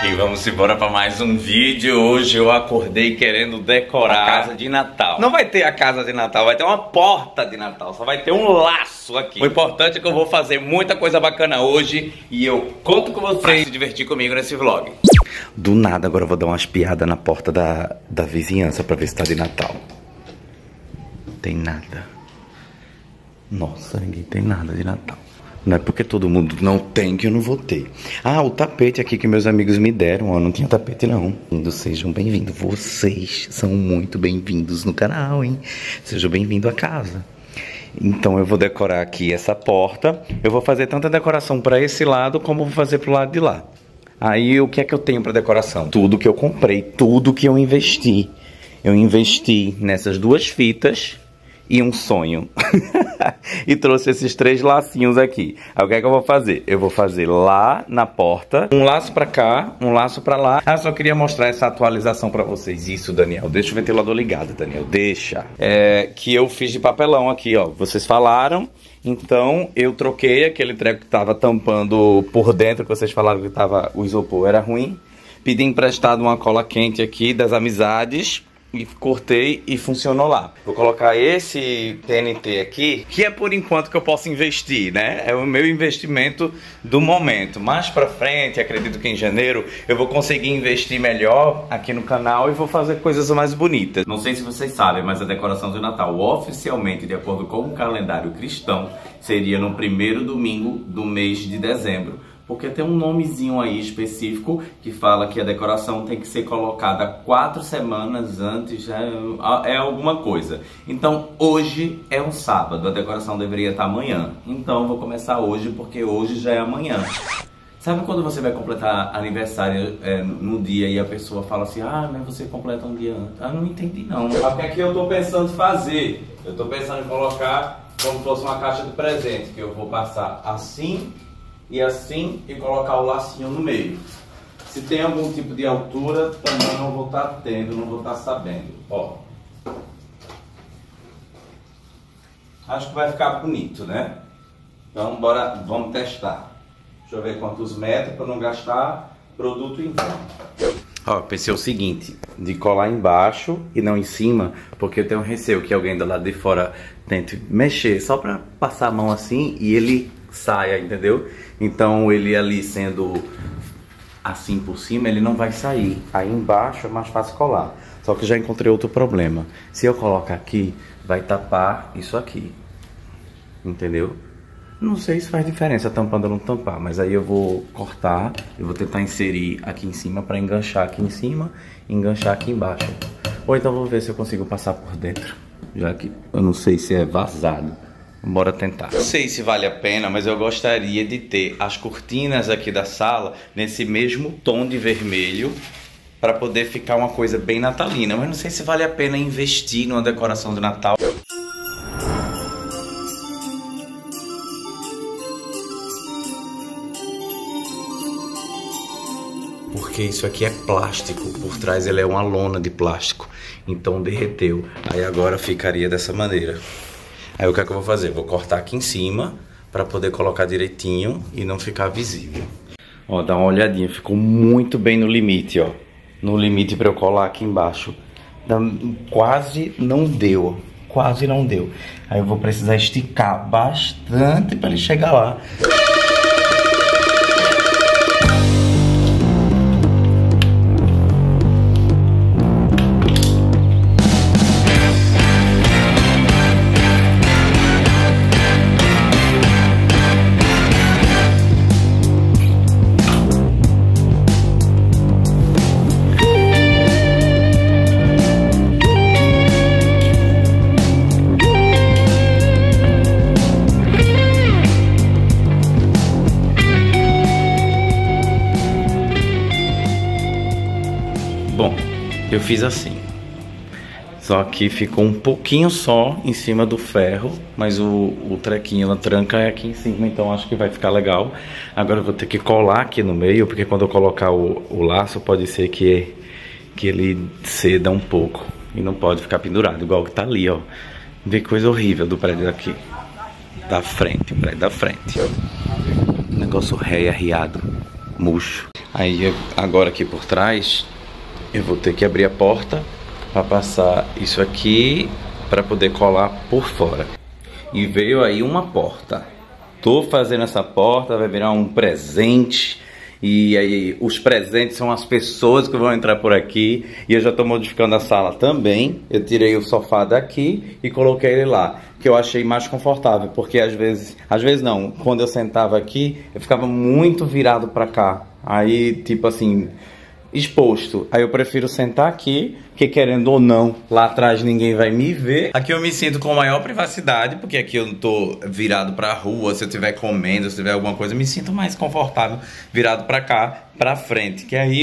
E vamos embora para mais um vídeo. Hoje eu acordei querendo decorar a casa de Natal. Não vai ter a casa de Natal, vai ter uma porta de Natal. Só vai ter um laço aqui. O importante é que eu vou fazer muita coisa bacana hoje e eu conto com vocês se divertir comigo nesse vlog. Do nada agora eu vou dar uma espiada na porta da vizinhança para ver se tá de Natal. Não tem nada. Nossa, ninguém tem nada de Natal. Não é porque todo mundo não tem que eu não vou ter. Ah, o tapete aqui que meus amigos me deram, ó, não tinha tapete não. Sejam bem-vindos, vocês são muito bem-vindos no canal, hein? Sejam bem-vindos à casa. Então eu vou decorar aqui essa porta. Eu vou fazer tanta decoração para esse lado como vou fazer pro lado de lá. Aí o que é que eu tenho para decoração? Tudo que eu comprei, tudo que eu investi. Eu investi nessas duas fitas e um sonho. E trouxe esses 3 lacinhos aqui. Aí o que é que eu vou fazer? Eu vou fazer lá na porta um laço pra cá, um laço pra lá. Ah, só queria mostrar essa atualização pra vocês. Isso, Daniel, deixa o ventilador ligado, Daniel, deixa. Que eu fiz de papelão aqui, ó. Vocês falaram, então eu troquei aquele treco que tava tampando por dentro, que vocês falaram que tava, o isopor era ruim. Pedi emprestado uma cola quente aqui das amizades e cortei e funcionou lá. Vou colocar esse TNT aqui, que é por enquanto que eu posso investir, né? É o meu investimento do momento. Mais pra frente, acredito que em janeiro, eu vou conseguir investir melhor aqui no canal e vou fazer coisas mais bonitas. Não sei se vocês sabem, mas a decoração de Natal, oficialmente, de acordo com o calendário cristão, seria no primeiro domingo do mês de dezembro. Porque tem um nomezinho aí específico que fala que a decoração tem que ser colocada 4 semanas antes, é alguma coisa. Então hoje é um sábado, a decoração deveria estar amanhã. Então eu vou começar hoje porque hoje já é amanhã. Sabe quando você vai completar aniversário no dia e a pessoa fala assim, ah, mas você completa um dia antes? Ah, não entendi não. O que é que eu tô pensando em fazer? Eu tô pensando em colocar como se fosse uma caixa de presente, que eu vou passar assim e assim e colocar o lacinho no meio. Se tem algum tipo de altura, também não vou estar tendo, não vou estar sabendo. Ó, acho que vai ficar bonito, né? Então bora, vamos testar. Deixa eu ver quantos metros para não gastar produto em vão. Ó, pensei o seguinte, de colar embaixo e não em cima, porque eu tenho receio que alguém do lado de fora tente mexer só para passar a mão assim e ele saia, entendeu? Então ele ali sendo assim por cima, ele não vai sair. Aí embaixo é mais fácil colar. Só que já encontrei outro problema. Se eu colocar aqui, vai tapar isso aqui. Entendeu? Não sei se faz diferença tampando ou não tampar, mas aí eu vou cortar, eu vou tentar inserir aqui em cima para enganchar aqui em cima e enganchar aqui embaixo. Ou então vou ver se eu consigo passar por dentro, já que eu não sei se é vazado. Bora tentar. Não sei se vale a pena, mas eu gostaria de ter as cortinas aqui da sala nesse mesmo tom de vermelho para poder ficar uma coisa bem natalina. Mas não sei se vale a pena investir numa decoração de Natal. Porque isso aqui é plástico, por trás ele é uma lona de plástico, então derreteu. Aí agora ficaria dessa maneira. Aí o que é que eu vou fazer? Vou cortar aqui em cima para poder colocar direitinho e não ficar visível. Ó, dá uma olhadinha, ficou muito bem no limite, ó. No limite para eu colar aqui embaixo. Quase não deu, quase não deu. Aí eu vou precisar esticar bastante para ele chegar lá. Bom, eu fiz assim, só que ficou um pouquinho só em cima do ferro, mas o trequinho, a tranca é aqui em cima, então acho que vai ficar legal. Agora eu vou ter que colar aqui no meio, porque quando eu colocar o laço pode ser que ele ceda um pouco e não pode ficar pendurado, igual que tá ali, ó. Vê que coisa horrível do prédio daqui, da frente, o prédio da frente. Negócio ré arriado. murcho. Aí agora aqui por trás eu vou ter que abrir a porta para passar isso aqui para poder colar por fora. E veio aí uma porta. Tô fazendo essa porta, vai virar um presente. E aí os presentes são as pessoas que vão entrar por aqui. E eu já tô modificando a sala também. Eu tirei o sofá daqui e coloquei ele lá, que eu achei mais confortável, porque às vezes não, quando eu sentava aqui, eu ficava muito virado pra cá. Aí, tipo assim, exposto. Aí eu prefiro sentar aqui, porque querendo ou não, lá atrás ninguém vai me ver. Aqui eu me sinto com maior privacidade, porque aqui eu não tô virado pra rua. Se eu estiver comendo, se tiver alguma coisa, eu me sinto mais confortável virado pra cá, pra frente. Que aí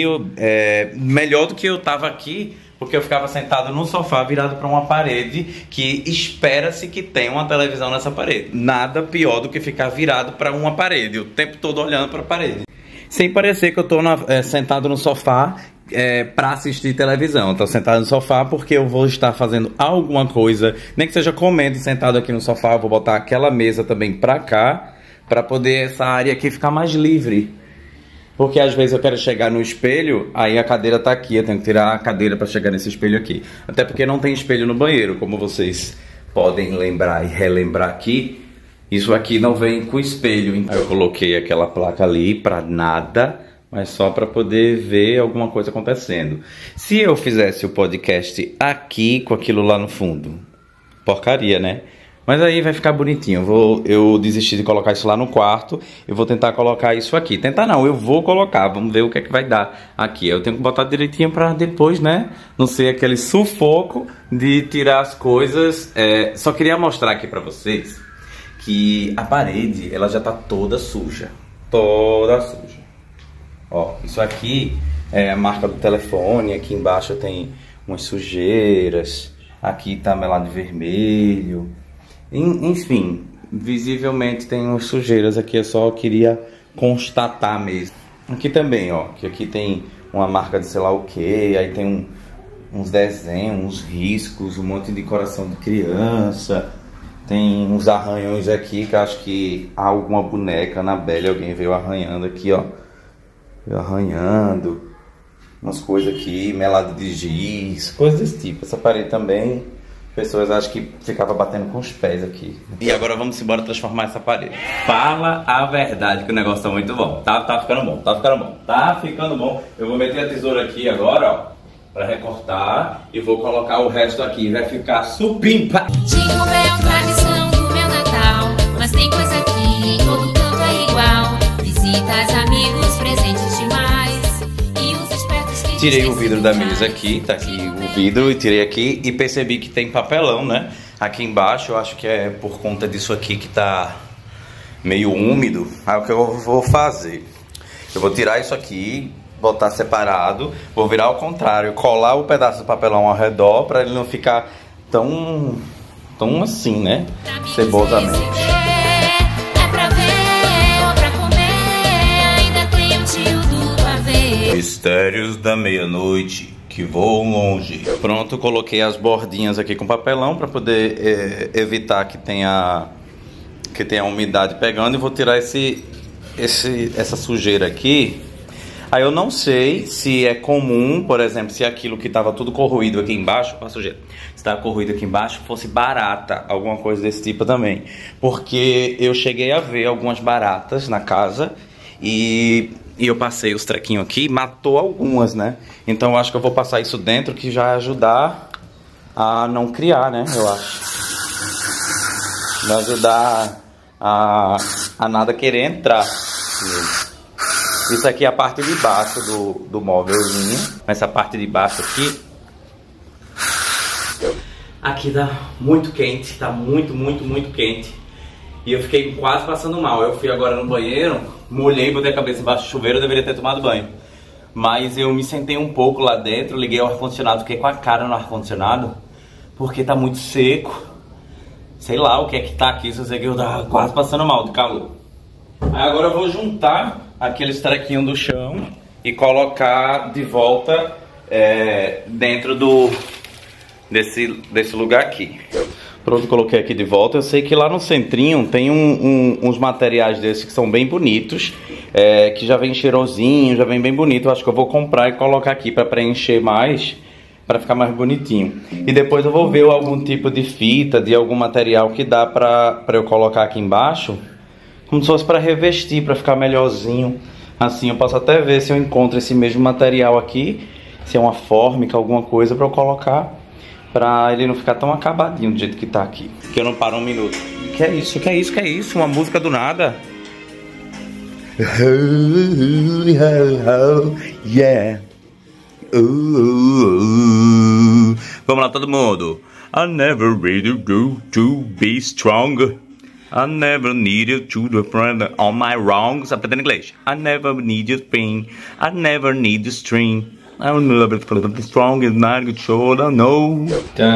melhor do que eu tava aqui, porque eu ficava sentado no sofá virado para uma parede que espera-se que tenha uma televisão nessa parede. Nada pior do que ficar virado para uma parede, o tempo todo olhando para a parede. Sem parecer que eu tô sentado no sofá para assistir televisão. Eu tô sentado no sofá porque eu vou estar fazendo alguma coisa, nem que seja comendo sentado aqui no sofá. Eu vou botar aquela mesa também para cá, para poder essa área aqui ficar mais livre. Porque às vezes eu quero chegar no espelho, aí a cadeira tá aqui, eu tenho que tirar a cadeira para chegar nesse espelho aqui. Até porque não tem espelho no banheiro, como vocês podem lembrar e relembrar aqui. Isso aqui não vem com espelho. Aí eu coloquei aquela placa ali para nada, mas só para poder ver alguma coisa acontecendo. Se eu fizesse o podcast aqui com aquilo lá no fundo, porcaria, né? Mas aí vai ficar bonitinho. Eu desisti de colocar isso lá no quarto. Eu vou tentar colocar isso aqui. Tentar não, eu vou colocar. Vamos ver o que é que vai dar aqui. Eu tenho que botar direitinho pra depois, né? Não ser aquele sufoco de tirar as coisas. Só queria mostrar aqui pra vocês que a parede, ela já tá toda suja. Toda suja. Ó, isso aqui é a marca do telefone. Aqui embaixo tem umas sujeiras. Aqui tá melado de vermelho. Enfim, visivelmente tem umas sujeiras aqui, eu só queria constatar mesmo. Aqui também, ó, que aqui tem uma marca de sei lá o que, aí tem uns desenhos, uns riscos, um monte de coração de criança. Tem uns arranhões aqui que acho que há alguma boneca na Bela, alguém veio arranhando aqui, ó. Veio arranhando. Umas coisas aqui, melado de giz, coisas desse tipo. Essa parede também... Pessoas acham que ficava batendo com os pés aqui. E agora vamos embora transformar essa parede. Fala a verdade que o negócio tá muito bom. Tá ficando bom, tá ficando bom. Tá ficando bom. Eu vou meter a tesoura aqui agora, ó, pra recortar. E vou colocar o resto aqui. Vai ficar supimpa. Jingle Bell, tradição do meu Natal. Mas tem coisa aqui, todo canto é igual. Visitas, amigos, presentes demais. E os espertos que tirei o vidro da mesa aqui, tá aqui o vidro, e tirei aqui e percebi que tem papelão, né? Aqui embaixo, eu acho que é por conta disso aqui que tá meio úmido. Aí o que eu vou fazer? Eu vou tirar isso aqui, botar separado, vou virar ao contrário, colar o pedaço do papelão ao redor pra ele não ficar tão assim, né? Cebosamente. Mistérios da meia-noite que voam longe. Pronto, coloquei as bordinhas aqui com papelão para poder evitar que tenha umidade pegando, e vou tirar essa sujeira aqui. Aí eu não sei se é comum, por exemplo, se aquilo que estava tudo corroído aqui embaixo, a sujeira, se estava corroído aqui embaixo, fosse barata, alguma coisa desse tipo também. Porque eu cheguei a ver algumas baratas na casa e eu passei os trequinhos aqui, matou algumas, né? Então eu acho que eu vou passar isso dentro, que já vai ajudar a não criar, né? Eu acho. Vai ajudar a nada querer entrar. Isso aqui é a parte de baixo do móvelzinho. Essa parte de baixo aqui tá muito quente, tá muito quente. E eu fiquei quase passando mal. Eu fui agora no banheiro, molhei, botei a cabeça embaixo do chuveiro, eu deveria ter tomado banho. Mas eu me sentei um pouco lá dentro, liguei o ar-condicionado, fiquei com a cara no ar-condicionado, porque tá muito seco. Sei lá o que é que tá aqui, só sei que eu tava quase passando mal de calor. Aí agora eu vou juntar aqueles trequinhos do chão e colocar de volta dentro desse lugar aqui. Pronto, coloquei aqui de volta. Eu sei que lá no centrinho tem uns materiais desses que são bem bonitos, que já vem cheirosinho, já vem bem bonito. Eu acho que eu vou comprar e colocar aqui para preencher mais, para ficar mais bonitinho. E depois eu vou ver algum tipo de fita, de algum material que dá para eu colocar aqui embaixo, como se fosse para revestir, para ficar melhorzinho. Assim eu posso até ver se eu encontro esse mesmo material aqui, se é uma fórmica, alguma coisa para eu colocar, pra ele não ficar tão acabadinho do jeito que tá aqui. Que eu não paro um minuto. Que é isso? Que é isso? Que é isso? Uma música do nada? Yeah. Vamos lá, todo mundo. I never really do to be strong. I never needed to defend all my wrongs. Aprendendo inglês. I never needed pain. I never need string. I don't love it for the strong is not good shoulder, no.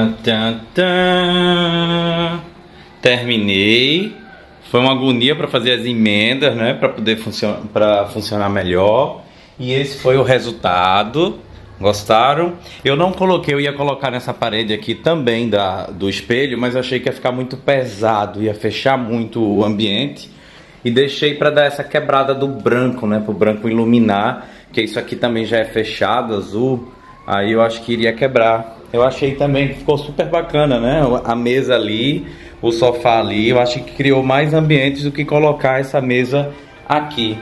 Terminei. Foi uma agonia para fazer as emendas, né? Para poder funcionar melhor. E esse foi o resultado. Gostaram? Eu não coloquei, eu ia colocar nessa parede aqui também do espelho, mas eu achei que ia ficar muito pesado, ia fechar muito o ambiente. E deixei para dar essa quebrada do branco, né? Para o branco iluminar. Que isso aqui também já é fechado, azul. Aí eu acho que iria quebrar. Eu achei também que ficou super bacana, né? A mesa ali, o sofá ali. Eu acho que criou mais ambientes do que colocar essa mesa aqui.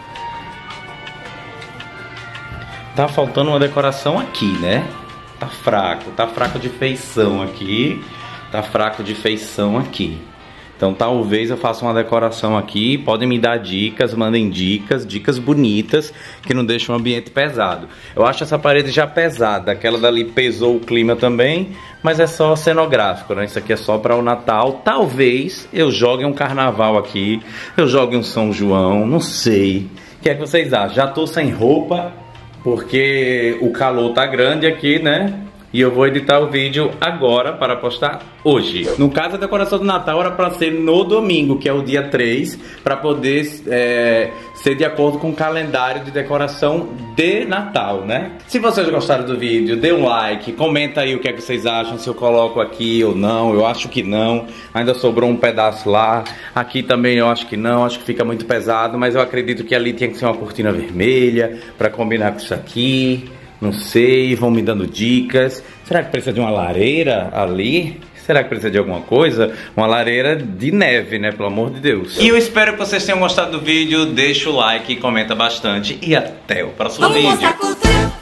Tá faltando uma decoração aqui, né? Tá fraco de feição aqui. Tá fraco de feição aqui. Então talvez eu faça uma decoração aqui. Podem me dar dicas, mandem dicas bonitas que não deixam o ambiente pesado. Eu acho essa parede já pesada. Aquela dali pesou o clima também, mas é só cenográfico, né? Isso aqui é só para o Natal. Talvez eu jogue um carnaval aqui, eu jogue um São João, não sei. O que é que vocês acham? Já tô sem roupa porque o calor tá grande aqui, né? E eu vou editar o vídeo agora para postar hoje. No caso, a decoração do Natal era para ser no domingo, que é o dia 3, para poder ser de acordo com o calendário de decoração de Natal, né? Se vocês gostaram do vídeo, dê um like, comenta aí o que é que vocês acham, se eu coloco aqui ou não. Eu acho que não, ainda sobrou um pedaço lá. Aqui também eu acho que não, acho que fica muito pesado, mas eu acredito que ali tinha que ser uma cortina vermelha para combinar com isso aqui. Não sei, vão me dando dicas. Será que precisa de uma lareira ali? Será que precisa de alguma coisa? Uma lareira de neve, né? Pelo amor de Deus. E eu espero que vocês tenham gostado do vídeo. Deixa o like, comenta bastante e até o próximo vídeo.